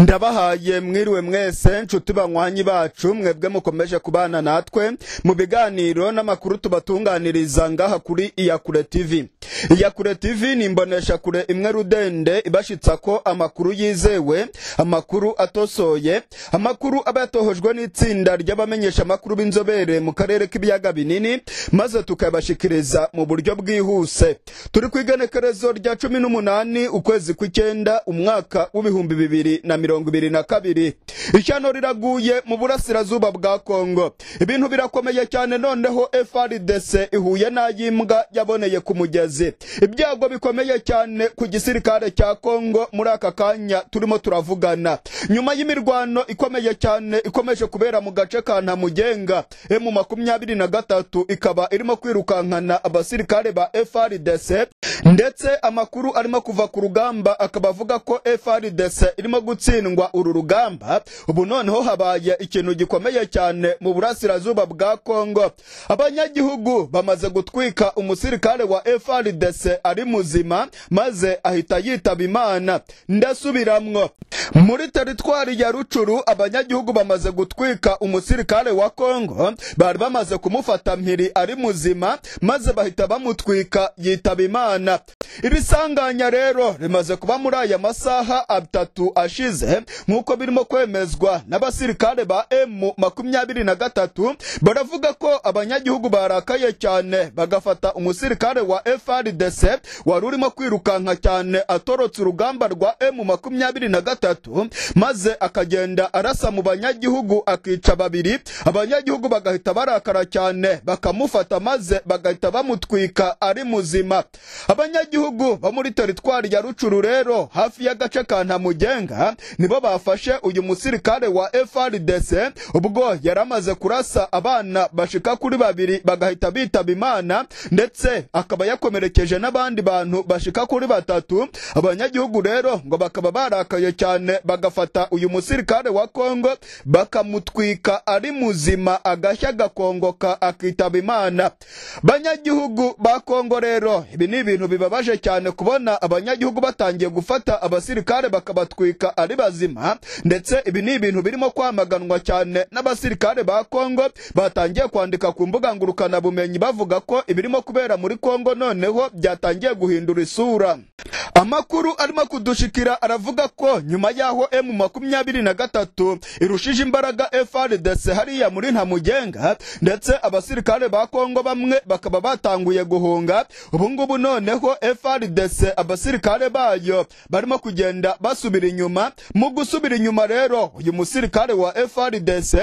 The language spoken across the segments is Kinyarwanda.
Ndabahaye mwiriwe mwese nshuti banywanyi bacu mwebwe mukomeje kubana natwe mu biganiro n'amakuru tubatunganiriza ngaha kuri Iyakure TV. Iyakure TV ni imbonesha kure imwe rudende ibashitsa ko amakuru yizewe, amakuru atosoye, amakuru abatohojwe n'itsinda ry'abamenyesha amakuru b'inzobere mu karere k'ibiyaga binini maze tukabashikiriza mu buryo bwihuse. Turi kwigenekerezo rya 18 ukwezi kw'icyenda umwaka w'ibihumbi 2022. Ishyano riraguye mu burasirazuba bwa Kongo. Ibintu birakomeye cyane, noneho FARDC ihuye n'ayimbwa yaboneye ku mugezi. Ibyago bikomeye cyane ku gisirikare cya Kongo muri aka kanya turimo turavugana. Nyuma y'imirwano ikomeye cyane ikomeje kubera mu gace ka Ntamugenga, M23 ikaba irimo kwirukankana abasirikare ba FARDC, ndetse amakuru arimo kuva ku rugamba akaba avuga ko FARDC irimo gutsindwa uru rugamba. Ubu noneho habaye ikintu gikomeye cyane mu burasirazuba bwa Kongo. Abanyagihugu bamaze gutwika umusirikare wa FARDC ari muzima maze ahita yitaba Imana. Ndasubiramwo, muri teritwari ya Rucuru abanyagihugu bamaze gutwika umusirikare wa Kongo, bari bamaze kumufata mpiri ari muzima maze bahita bamutwika yitaba Imana. Iri sanganya rero rimaze kuba muri aya masaha 3 ashize nkuko birimo kwemezwa n'abasirikare ba M23. Baravuga ko abanyagihugu barakaye cyane bagafata umusirikare wa FARDC wari urimo kwirukanka cyane atorotse urugamba rwa M23 maze akagenda arasa mu banyagihugu akica babiri. Abanyagihugu bagahita barakara cyane bakamufata maze bagahita bamutwika ari muzima. Abanyagihugu bo muri teritwari ya Rucuru rero hafi y'agace ka Ntamugenga nibo bafashe uyu musirikare wa FARDC ubwo yaramaze kurasa abana bashika kuri babiri bagahita bitaba Imana, ndetse akaba yakomerekeje n'abandi bantu bashika kuri 3. Abanyagihugu rero ngo bakaba barakaye cyane bagafata uyu musirikare wa Kongo bakamutwika ari muzima agashya gakongoka akitaba Imana. Banyagihugu ba Kongo rero, ibi ni ibintu bibabaje cyane kubona abanyagihugu batangiye gufata abasirikare bakabatwika ari bazima, ndetse ibi ni ibintu birimo kwamaganwa cyane n'abasirikare ba Kongo. Batangiye kwandika ku mbuga ngurukana bumenyi bavuga ko ibirimo kubera muri Kongo noneho byatangiye guhindura isura. Amakuru arimo kudushikira aravuga ko nyuma yaho M23 irushije imbaraga FARDC hariya muri Ntamugenga, ndetse abasirikare ba Kongo bamwe bakaba batanguye guhunga. Ubu ngubu noneho FARDC abasirikare bayo barimo kugenda basubira inyuma. Mu gusubira inyuma rero uyu musirikare wa FARDC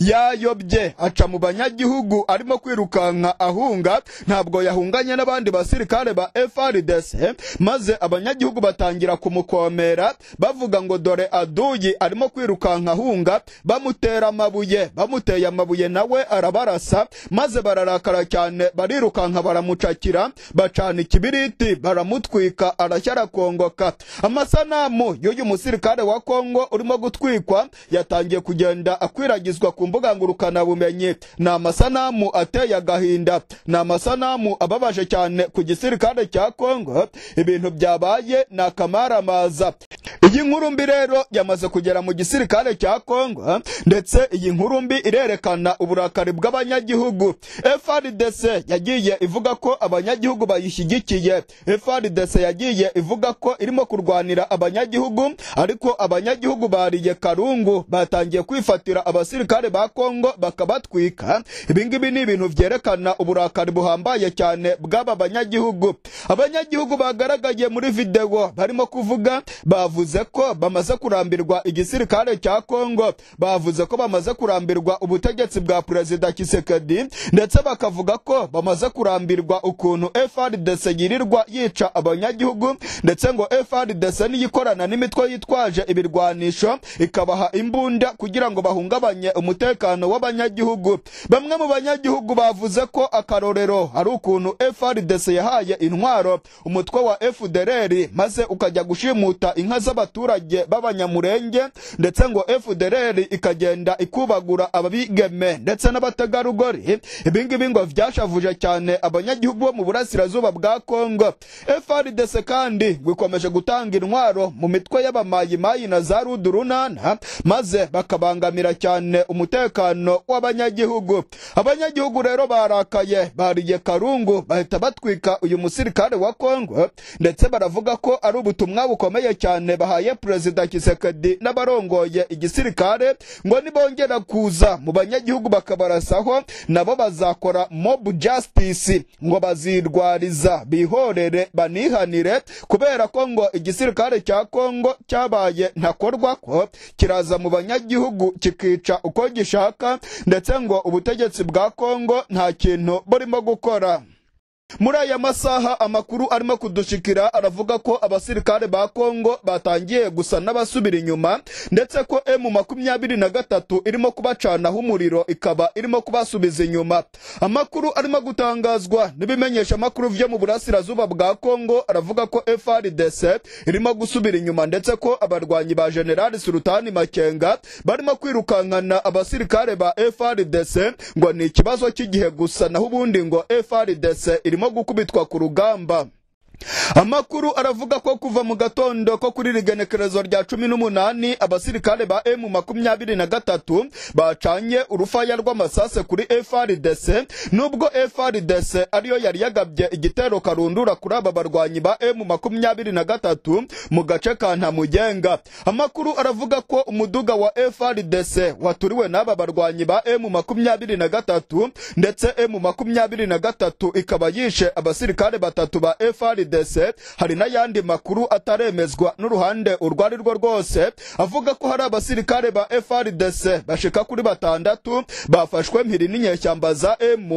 yayobye aca mu banyagihugu arimo kwirukanka ahunga. Ntabwo yahunganye n'abandi basirikare ba FARDC, maze abanyagihugu batangira kumukomera bavuga ngo dore aduyi arimo kwirukanka ahunga. Bamutera amabuye, bamuteye amabuye nawe arabarasa maze bararakara cyane barirukanka baramucakira bacana ikibiriti baramutwika arashya arakongoka. Amasanamu y'uyu musirikare wa Kongo urimo gutwikwa yatangiye kugenda akwiragizwa ku mbuga ngurukana bumenyi. Ni amasanamu ateye agahinda, ni amasanamu ababaje cyane ku gisirikare cya Kongo. Ibintu byabaye na kamaramaza. Iyi nkuru mbi rero yamaze kugera mu gisirikare cya Kongo, ndetse iyi nkuru mbi irerekana uburakari bw'abanyagihugu. FARDC yagiye ivuga ko abanyagihugu bayishyigikiye. FARDC yagiye ivuga ko irimo kurwanira abanyagihugu, ariko abanyagihugu bariye karungu batangiye kwifatira abasirikare ba Kongo bakabatwika. Ibingibi ni ibintu byerekana uburakari buhambaye cyane bw'aba banyagihugu. Abanyagihugu bagaragaye muri video barimo kuvuga, bavuze ko bamaze kurambirwa igisirikare cya Kongo, bavuze ko bamaze kurambirwa ubutegetsi bwa Perezida Kisekedi, ndetse bakavuga ko bamaze kurambirwa ukuntu FARDC yirirwa yica abanyagihugu, ndetse ngo FARDC niyikorana n'imitwe yitwaje ibirwanisho ikabaha imbunda kugira ngo bahungabanye umutekano w'abanyagihugu. Bamwe mu banyagihugu bavuze ko akarorero ari ukuntu FARDC yahaye intwaro umutwe wa FDLR maze ukajya gushimuta inka z'abaturage b'abanyamurenge, ndetse ngo FDLR ikagenda ikubagura ababigeme ndetse n'abategarugori. Ibingibi ngo vyashavuje cyane abanyagihugu bo mu burasirazuba bwa Kongo. FARDC kandi gwikomeje gutanga intwaro mu mitwe y'abamayimayi na za rudurunana maze bakabangamira cyane umutekano w'abanyagihugu. Abanyagihugu rero barakaye, bariye karungu, bahita batwika uyu musirikare wa Kongo, ndetse baravuga ko ari ubutumwa bukomeye cyane bahaye Perezida Tshisekedi n'abarongoye igisirikare ngo nibongera kuza mu banyagihugu bakabarasaho nabo bazakora mob justice, ngo bazirwariza bihorere banihanire, kubera ko ngo igisirikare cya Kongo cyabaye ntakorwa ko kiraza mu banyagihugu kikica uko gishaka, ndetse ngo ubutegetsi bwa Kongo nta kintu burimo gukora. Muri aya masaha amakuru arimo kudushikira aravuga ko abasirikare ba Kongo batangiye gusa n'abasubira inyuma, ndetse ko M23 irimo kubacanaho umuriro ikaba irimo kubasubiza inyuma. Amakuru arimo gutangazwa n'ibimenyesha amakuru vyo mu burasirazuba bwa Kongo aravuga ko FARDC irimo gusubira inyuma, ndetse ko abarwanyi ba General Sultani Makenga barimo kwirukankana abasirikare ba FARDC ngo ni ikibazo cy'igihe gusa, naho ubundi ngo FARDC irimo gukubitwa ku rugamba. Amakuru aravuga ko kuva mu gatondo ko kuri rigenekerezo rya 18 abasirikare ba M23 bacanye urufaya rw'amasase kuri FARDC, nubwo FARDC ariyo yari yagabye igitero karundura kuri aba barwanyi ba M23 mu gace ka Ntamugenga. Amakuru aravuga ko umuduga wa FARDC waturiwe n'aba barwanyi ba M23, ndetse M23 ikaba yishe abasirikare batatu ba FARDC. Hari n'ayandi makuru ataremezwa n'uruhande urwari rwo rwose avuga ko hari abasirikare ba FARDC bashika kuri 6 bafashwe mpiri n'inyeshyamba za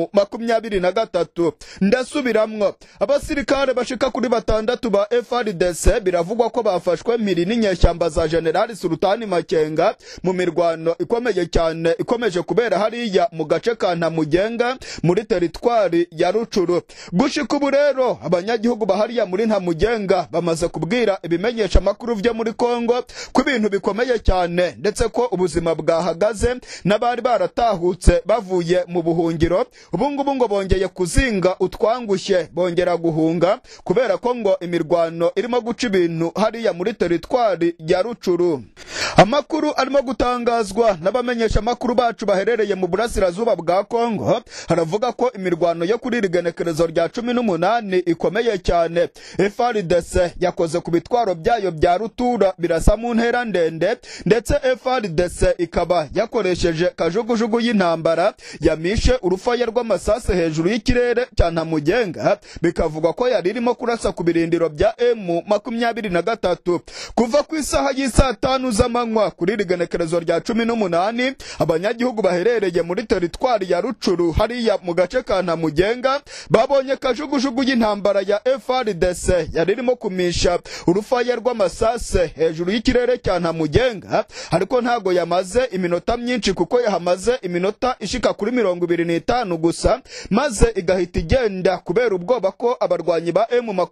M23. Ndasubiramwo, abasirikare bashika kuri 6 ba FARDC biravugwa ko bafashwe mpiri n'inyeshyamba za General Sultani Makenga mu mirwano ikomeye cyane ikomeje kubera hariya mu gace ka Ntamugenga muri teritwari ya Rucuru. Gushika ubu rero abanyagihugu hariya muri Ntamugenga bamaze kubwira ibimenyesha makuru vyo muri Kongo ko ibintu bikomeye cyane, ndetse ko ubuzima bwahagaze n'abari baratahutse bavuye mu buhungiro ubungubu ngo bongeye kuzinga utwangushye bongera guhunga, kubera ko ngo imirwano irimo guca ibintu hariya muri teritwari ya Rucuru. Amakuru arimo gutangazwa n'abamenyesha makuru bacu baherereye mu burasirazuba bwa Kongo haravuga ko imirwano yo kuri rigenekerezo rya 18 ikomeye cyane. FARDC yakoze ku bitwaro byayo bya rutura birasa mu ntera ndende, ndetse FARDC ikaba yakoresheje kajugujugu y'intambara yamishe urufaya rw'amasase hejuru y'ikirere cya Ntamugenga, bikavuga ko yari irimo kurasa ku birindiro bya M23. Kuva ku isaha y'isa 5 z'amanywa kuri rigenekerezo rya 18 abanyagihugu baherereye muri teritwari ya Rucuru hariya mu gace ka Ntamugenga babonye kajugujugu y'intambara ya FARDC yari irimo kumisha urufaya rw'amasase hejuru y'ikirere cya Ntamugenga, ariko ntago yamaze iminota myinshi kuko yahamaze iminota ishika kuri 25 gusa, maze igahita igenda kubera ubwoba ko abarwanyi ba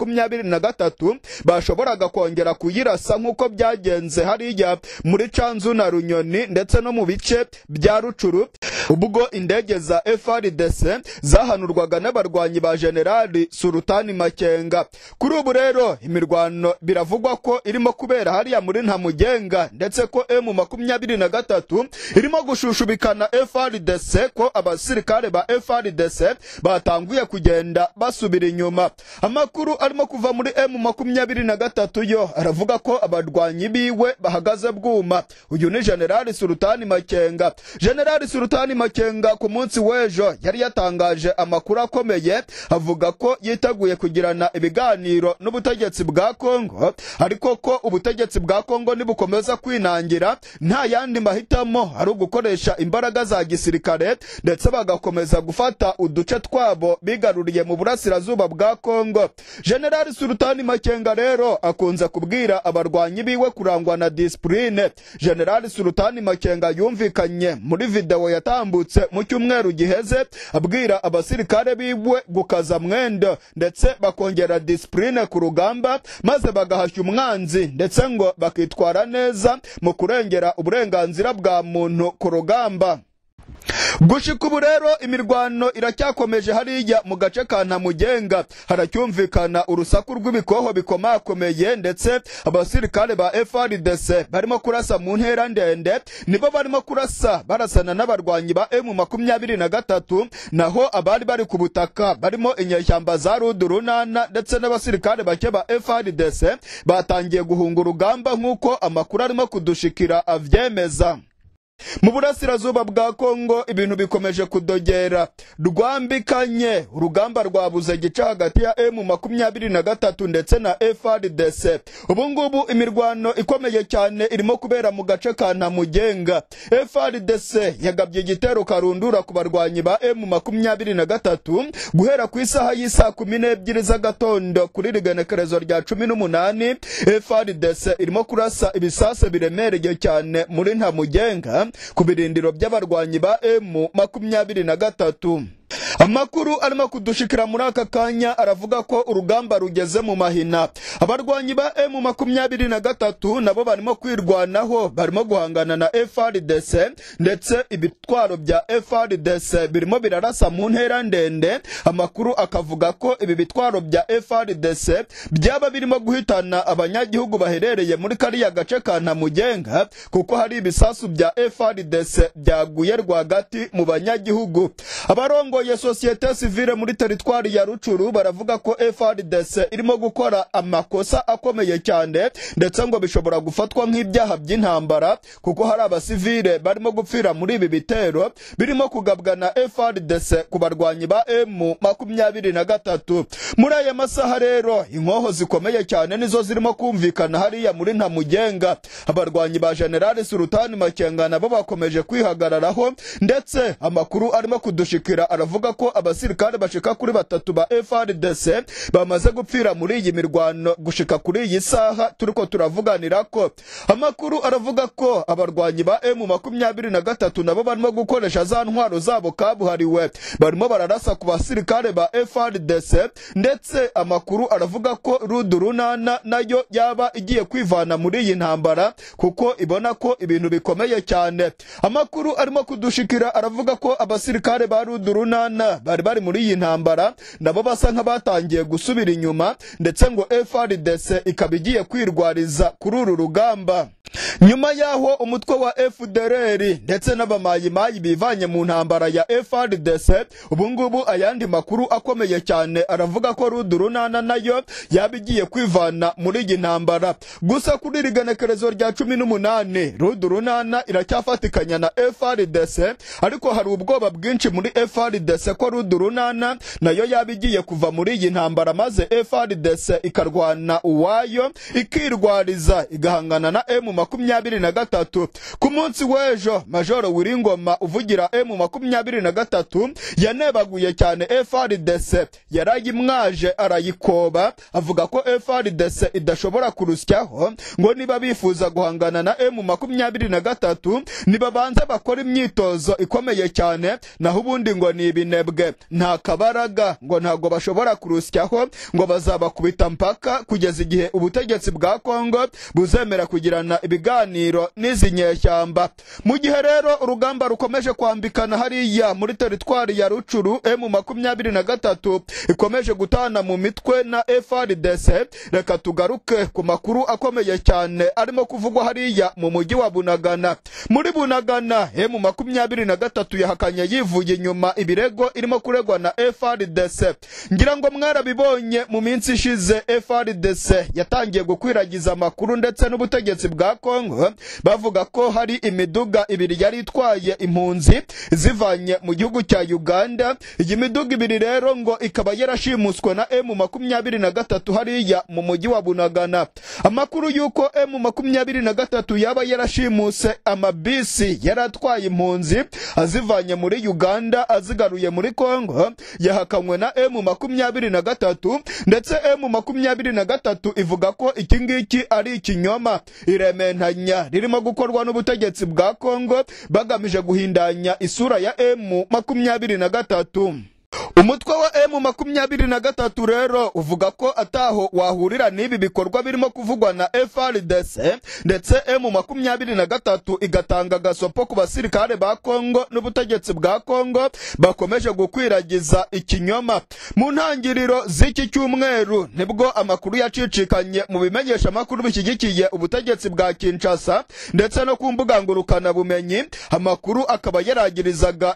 M23 bashoboraga kongera kuyirasa nk'uko byagenze hariya muri Canzu na Runyoni ndetse no mu bice bya Rucuru, ubwo indege za FARDC zahanurwaga n'abarwanyi ba General Sultani Makenga. Kuri ubu rero imirwano biravugwa ko irimo kubera hariya muri Ntamugenga, ndetse ko M23 irimo gushushubikana FARDC ko abasirikare ba FARDC batanguye kugenda basubira inyuma. Amakuru arimo kuva muri M23 yo aravuga ko abarwanyi biwe bahagaze bwuma. Uyu ni General Sultani Makenga. General Sultani Makenga ku munsi w'ejo yari yatangaje amakuru akomeye avuga ko yiteguye kugirana ibiganiro n'ubutegetsi bwa Kongo, ariko ko ubutegetsi bwa Kongo nibukomeza kwinangira nta yandi mahitamo ari ugukoresha imbaraga za gisirikare, ndetse bagakomeza gufata uduce twabo bigaruriye mu burasirazuba bwa Kongo. General Sultani Makenga rero akunze kubwira abarwanyi biwe kurangwa na discipline. General Sultani Makenga yumvikanye muri video yatambutse mu cyumweru giheze abwira abasirikare biwe gukaza mwendo ndetse bakongera discipline ku rugamba, maze bagahashya umwanzi ndetse ngo bakitwara neza mu kurengera uburenganzira bwa muntu ku rugamba. Gushika ubu rero imirwano iracyakomeje hariya mu gace ka Ntamugenga, haracyumvikana urusaku rw'ibikoho bikomakomeye, ndetse abasirikare ba FARDC barimo kurasa mu ntera ndende, nibo barimo barasana n'abarwanyi ba M23, naho abari bari ku butaka barimo inyeshyamba za Runana ndetse n'abasirikare bake ba FARDC batangiye guhunga urugamba nk'uko amakuru arimo kudushikira avyemeza. Mu burasirazuba bwa Kongo ibintu bikomeje kudogera, rwambikanye urugamba rwabuze gica hagati ya M23 ndetse na FARDC. Ubungubu imirwano ikomeye cyane irimo kubera mu gace ka Ntamugenga. FARDC yagabye igitero karundura ku barwanyi ba M23 guhera ku isaha y'isa 12 z'agatondo kuri rigenekerezo rya 18. FARDC irimo kurasa ibisase biremereye cyane muri Ntamugenga ku birindiro by'abarwanyi ba M23. Amakuru arimo kudushikira muri aka kanya aravuga ko urugamba rugeze mu mahina. Abarwanyi ba M23 nabo barimo kwirwanaho, barimo guhangana na FARDC, ndetse ibitwaro bya FARDC birimo birarasa mu ntera ndende. Amakuru akavuga ko ibi bitwaro bya FARDC byaba birimo guhitana abanyagihugu baherereye muri kariya gace ka Ntamugenga, kuko hari ibisasu bya FARDC byaguye rwagati mu banyagihugu. Abarongoye sosiyete sivile muri teritwari ya Rucuru baravuga ko FARDC irimo gukora amakosa akomeye cyane, ndetse ngo bishobora gufatwa nk'ibyaha by'intambara, kuko hari abasivile barimo gupfira muri ibi bitero birimo kugabwa na FARDC ku barwanyi ba M23. Muri aya masaha rero inkoho zikomeye cyane nizo zirimo kumvikana hariya muri Ntamugenga. Abarwanyi ba General Sultan Makenga nabo bakomeje kwihagararaho, ndetse amakuru arimo kudushikira aravuga ko abasirikare bashika kuri 3 ba FARDC bamaze gupfira muri iyi mirwano gushika kuri iyi saha turiko turavuganira ko. Amakuru aravuga ko abarwanyi ba M23 nabo barimo gukoresha za ntwaro zabo kabuhariwe, barimo bararasa ku basirikare ba FARDC, ndetse amakuru aravuga ko Runana nayo yaba igiye kwivana muri iyi ntambara, kuko ibona ko ibintu bikomeye cyane. Amakuru arimo kudushikira aravuga ko abasirikare ba Runana bari muri iyi ntambara nabo basa nk'abatangiye gusubira inyuma, ndetse ngo FARDC ikabigiye kwirwariza kuri uru rugamba. Nyuma yaho umutwe wa FDLR ndetse n'abamayimayi bivanye mu ntambara ya FARDC, ubungubu ayandi makuru akomeye cyane aravuga ko Runana nayo yabigiye kwivana muri iyi ntambara. Gusa kuri rigenekerezo rya 18 Runana iracyafatikanya na FARDC, ariko hari ubwoba bwinshi muri FARDC ko Runana nayo yabigiye kuva muri iyi ntambara, maze FARDC ikarwana uwayo ikirwariza igahangana na M23. Ku munsi w'ejo Majoro Wiringoma uvugira M23 yanebaguye cyane FARDC, yarayimwaje arayikoba, avuga ko FARDC idashobora kurusyaho, ngo niba bifuza guhangana na M23 niba banza bakora imyitozo ikomeye cyane, naho ubundi ngo ni ibinebwe nta kabaraga, ngo ntago bashobora kurusyaho, ngo bazabakubita mpaka kugeza igihe ubutegetsi bwa Kongo buzemera kugirana ibiganiro n'izi nyeshyamba. Mu gihe rero urugamba rukomeje kwambikana hariya muri teritwari ya Rucuru, M23 ikomeje gutana mu mitwe na FARDC. Reka tugaruke ku makuru akomeye cyane arimo kuvugwa hariya mu mujyi wa Bunagana. Muri Bunagana M23 yahakanye yivuye inyuma ibirego irimo kuregwa na FARDC. Ngira ngo mwarabibonye mu minsi ishize FARDC yatangiye gukwiragiza amakuru ndetse n'ubutegetsi bwa Kongo bavuga ko hari imiduga ibiri yari itwaye impunzi zivanye mu gihugu cya Uganda. Iyi miduga ibiri rero ngo ikaba yarashimuswe na M23 hariya mu mujyi wa Bunagana. Amakuru yuko M23 yaba yarashimuse amabisi yaratwaye impunzi azivanye muri Uganda azigaruye muri Kongo yahakanywe na M23, ndetse M23 ivuga ko iki ngiki ari ikinyoma irementanya ririmo gukorwa n'ubutegetsi bwa Kongo bagamije guhindanya isura ya M23. umutwe wa M23 rero uvuga ko ataho wahurira n'ibi bikorwa birimo kuvugwa na FARDC, ndetse M23 igatanga gasopo ku basirikare ba Kongo n'ubutegetsi bwa Kongo bakomeje gukwiragiza ikinyoma. Mu ntangiriro z'iki cyumweru nibwo amakuru yacicikanye mu bimenyesha makuru bishyigikiye ubutegetsi bwa Kinshasa ndetse no ku mbuga ngurukana bumenyi. Amakuru akaba yaragirizaga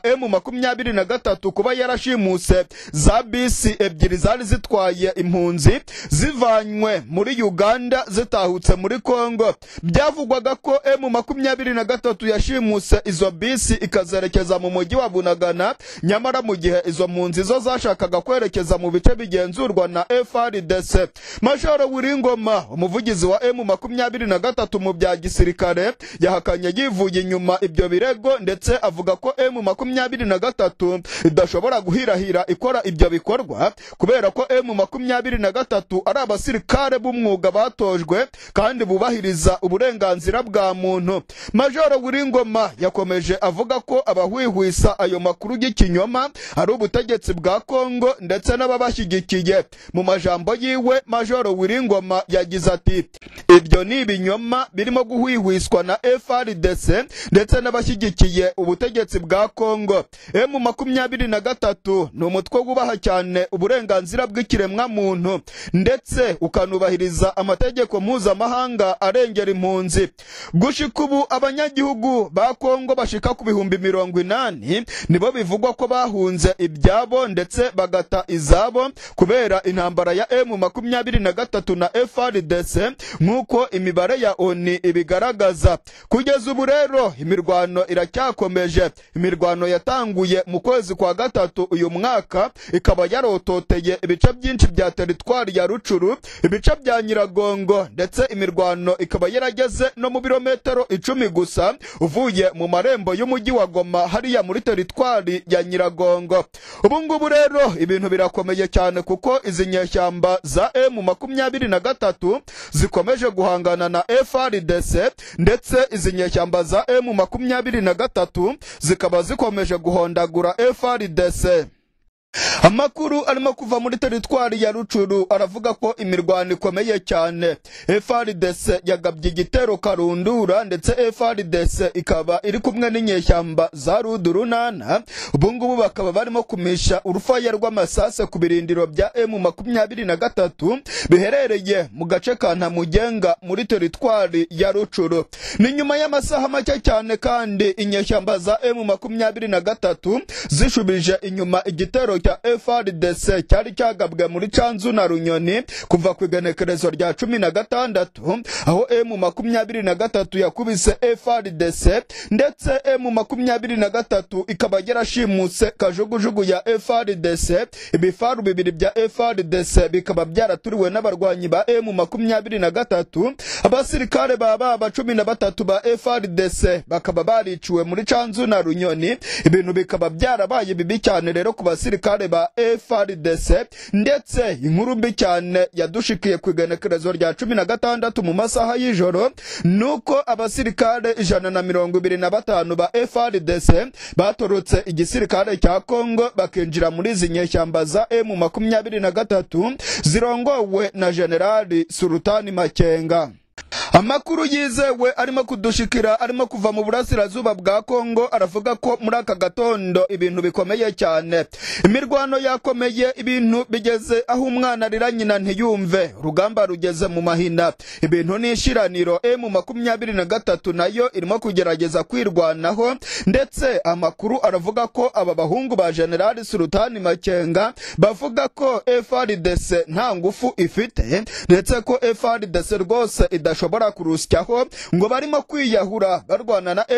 M23 kuba yarashimuse za bisi ebyiri zari zitwaye impunzi zivanywe muri Uganda zitahutse muri Kongo. Byavugwaga ko M23 yashimuse izo bisi ikazerekeza mu mujyi wa Bunagana, nyamara mu gihe izo mpunzi zo zashakaga kwerekeza mu bice bigenzurwa na FARDC. Majoro Wiringoma, umuvugizi wa M23 mu bya gisirikare, yahakanye yivuye inyuma ibyo birego, ndetse avuga ko M23 idashobora guhirahira ikora ibyo bikorwa kubera ko M23 ari abasirikare b'umwuga batojwe kandi bubahiriza uburenganzira bwa muntu. Majoro Wiringoma yakomeje avuga ko abahwihwisa ayo makuru y'ikinyoma ari ubutegetsi bwa Kongo ndetse n'ababashyigikiye. Mu majambo yiwe, Majoro Wiringoma yagize ati, ibyo ni ibinyoma birimo guhwihwiswa na FARDC ndetse n'abashyigikiye ubutegetsi bwa Kongo. M23 ni umutwe wubaha cyane uburenganzira bw'ikiremwa muntu ndetse ukanubahiriza amategeko mpuzamahanga arengera impunzi. Gushika ubu abanyagihugu ba Kongo bashika ku 80,000 nibo bivugwa ko bahunze ibyabo ndetse bagata izabo kubera intambara ya M23 na FARDC nk'uko imibare ya ONU ibigaragaza. Kugeza ubu rero imirwano iracyakomeje. Imirwano yatanguye mu kwezi kwa gatatu uyu mwaka, ikaba yarototeye ibice byinshi bya teritwari ya Rucuru, ibice bya Nyiragongo, ndetse imirwano ikaba yarageze no mu birometero 10 gusa uvuye mu marembo y'umujyi wa Goma hariya muri teritwari ya Nyiragongo. Ubu ngubu rero ibintu birakomeye cyane kuko izi nyeshyamba za M23 zikomeje guhangana na FARDC, ndetse izi nyeshyamba za M23 zikaba zikomeje guhondagura FARDC. Amakuru arimo kuva muri teritwari ya Rucuru aravuga ko imirwano ikomeye cyane. FARDC yagabye igitero Karundura, ndetse FARDC ikaba iri kumwe n'inyeshyamba za Rudurunana. Ubu ngubu bakaba barimo kumisha urufaya rw'amasase ku birindiro bya M23 biherereye mu gace ka Ntamugenga muri teritwari ya Rucuru. Ni nyuma y'amasaha make cyane kandi inyeshyamba za M23 zishubije inyuma igitero cya FARDC cyari cyagabwe muri Canzu na Runyoni kuva ku igenekerezo rya 16, aho M23 yakubise FARDC, ndetse M23 ikaba yarashimuse kajugujugu ya FARDC. Ibifaru bibiri bya FARDC bikaba byaraturiwe n'abarwanyi ba M23. Abasirikare baba 13 ba FARDC bakaba bariciwe muri Canzu na Runyoni. Ibintu bikaba byarabaye bibi cyane rero ku basirikare ba FARDC, ndetse inkuru mbi cyane yadushikiye ku igenekerezo rya 16 mu masaha y'ijoro nuko abasirikare 125 ba FARDC batorotse igisirikare cya Kongo bakinjira muri izi nyeshyamba za M23 zirongowe na Generali Sultani Makenga. Amakuru yizewe arimo kudushikira arimo kuva mu burasirazuba bwa Kongo aravuga ko muri aka gatondo ibintu bikomeye cyane. Imirwano yakomeye, ibintu bigeze aho umwana arira nyina ntiyumve. Urugamba rugeze mu mahina, ibintu nishiraniro. M23 nayo irimo kugerageza kwirwanaho, ndetse amakuru aravuga ko aba bahungu ba Generali Sultani Makenga bavuga ko FARDC nta ngufu ifite, ndetse ko FARDC rwose idashobora kurusyaho, ngo barimo kwiyahura barwana na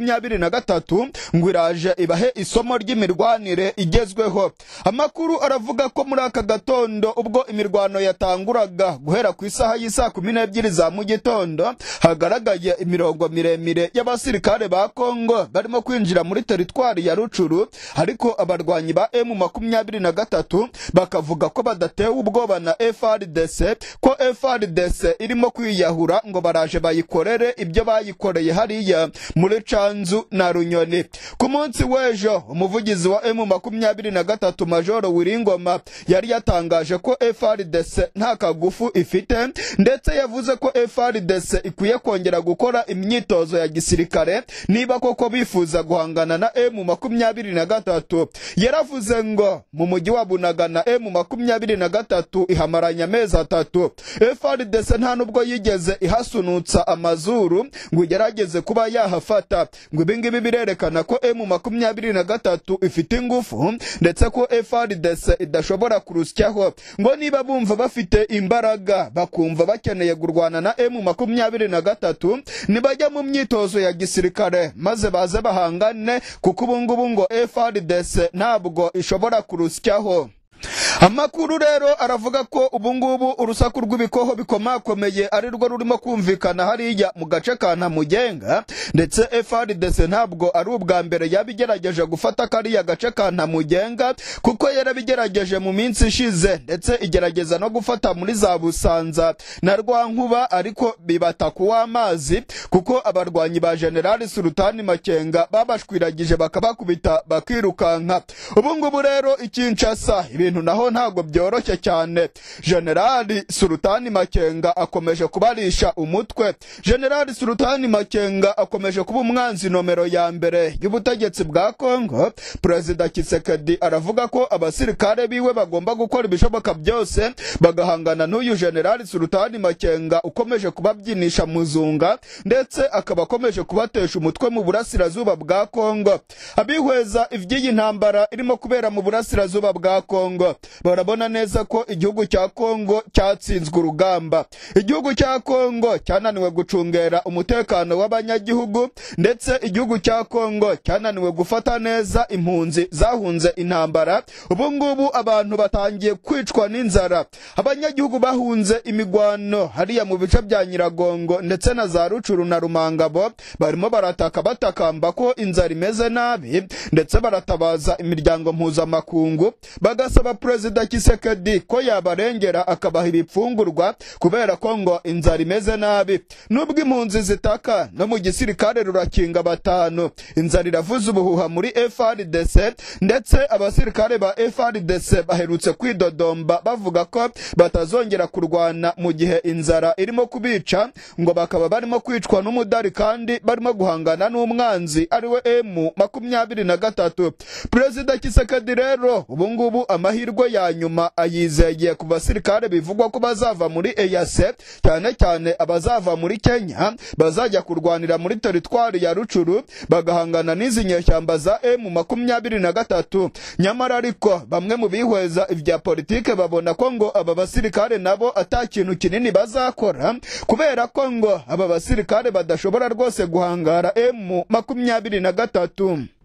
M23 ngo iraje ibahe isomo ry'imirwanire igezweho. Amakuru aravuga ko muri aka gatondo ubwo imirwano yatanguraga guhera ku isaha y'isa 12 za mu gitondo, hagaragaye imirongo miremire y'abasirikare ba Kongo barimo kwinjira muri teritwari ya Rucuru, ariko abarwanyi ba M23 bakavuga ko badatewe ubwoba na FARDC, ko FARDC irimo kwiyahura kuyisahura ngo baraje bayikorere ibyo bayikoreye hariya muri Canzu na Runyoni. Ku munsi w'ejo umuvugizi wa M23 Majoro Wiringoma yari yatangaje ko FARDC nta kagufu ifite, ndetse yavuze ko FARDC ikwiye kongera gukora imyitozo ya gisirikare niba koko bifuza guhangana na M23. Yaravuze ngo mu mujyi wa Bunagana M23 ihamaranya amezi 3. FARDC nta nubwo yigeze ihasunutsa amazuru ngo igerageze kuba yahafata, ngo ibingibi birerekana ko M23 ifite ingufu ndetse ko FARDC idashobora kurusyaho, ngo niba bumva bafite imbaraga bakumva bakeneye gurwana na M23 nibajya mu myitozo ya gisirikare maze baze bahangane, kuko ubungubu ngo FARDC ntabwo ishobora kurusyaho. Amakuru rero aravuga ko ubungubu urusaku rw'ibikoho bikomakomeye ari rwo rurimo kumvikana hariya mu gace ka Ntamugenga, ndetse FARDC ntabwo ari ubwa mbere yabigerageje gufata kariya gace ka Ntamugenga, kuko yarabigerageje mu minsi ishize, ndetse igerageza no gufata muri za Busanza na Rwankuba, ariko bibata kuwa amazi kuko abarwanyi ba General Sultani Makenga babashwiragije bakabakubita bakirukanka. Ubungubu rero Kinshasa ibintu naho ntabwo byoroshye cyane. General Sultani Makenga akomeje kubarisha umutwe. General Sultani Makenga akomeje kuba umwanzi nomero ya mbere y'ubutegetsi bwa Kongo. Perezida Tshisekedi aravuga ko abasirikare biwe bagomba gukora ibishoboka byose bagahangana n'uyu General Sultani Makenga ukomeje kubabyinisha muzunga, ndetse akaba akomeje kubatesha umutwe mu burasirazuba bwa Kongo. Abihweza ivy'iyi ntambara irimo kubera mu burasirazuba bwa Kongo barabona neza ko igihugu cya Kongo cyatsinzwe urugamba. Igihugu cya Kongo cyananiwe gucungera umutekano w'abanyagihugu, ndetse igihugu cya Kongo cyananiwe gufata neza impunzi zahunze intambara. Ubungubu abantu batangiye kwicwa n'inzara. Abanyagihugu bahunze imigwano hariya mu bice bya Nyiragongo ndetse na za Rucuru na Rumangabo barimo barataka batakamba ko inzara imeze nabi, ndetse baratabaza imiryango mpuzamakungu bagasaba Perezida Tshisekedi ko yabarengera akabaha ibipfungurwa kubera ko ngo inzara imeze nabi. Nubwo impunzi zitaka no mu gisirikare rurakinga batanu, inzara iravuza ubuhuha muri FARDC, ndetse abasirikare ba FARDC baherutse kwidodomba bavuga ko batazongera kurwana mu gihe inzara irimo kubica, ngo bakaba barimo kwicwa n'umudari kandi barimo guhangana n'umwanzi ariwe M23. Perezida Tshisekedi rero ubungubu amahirwe ya nyuma ayizeye ku basirikare bivugwa ko bazava muri EAC, cyane cyane abazava muri Kenya bazajya kurwanira muri teritwari ya Rucuru bagahangana n'izi nyeshyamba za M23. Nyamara ariko bamwe mu bihweza ivya politike babona ko ngo aba basirikare nabo atakintu kinini bazakora, kubera ko ngo aba basirikare badashobora rwose guhangara M23.